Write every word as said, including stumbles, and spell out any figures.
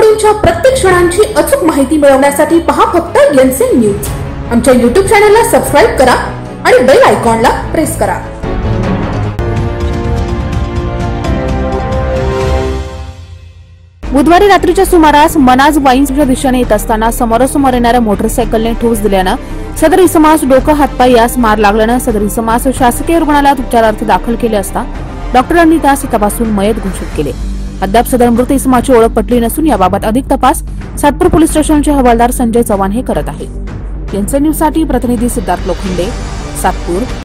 घडामोडींच्या प्रत्येक क्षणांची अचूक माहिती मिळवण्यासाठी पहा फक्त एनसीएन न्यूज। आमच्या यूट्यूब चॅनलला सबस्क्राइब करा आणि बेल आयकॉनला प्रेस करा। बुधवारी रात्रीच्या सुमारास मनाज वाईन्सच्या दिशेने येत असताना समोरासमोर येणाऱ्या मोटरसायकलने ठोस दिल्यानं सदर इसमास डोकं हातपाय यास मार लागल्यानं सदर इसमास शासकीय रुग्णालयात उपचारार्थ दाखल केले असता डॉक्टरांनी त्यास तपासून मयत घोषित केले। अद्याप सदर मृत इसमाची ओळख पटली नसून याबाबत अधिक तपास सातपूर पोलीस स्टेशनचे हवालदार संजय चव्हाण हे करत आहेत। एनसीएन न्यूज साठी प्रतिनिधी सिद्धार्थ लोखंडे, सातपूर।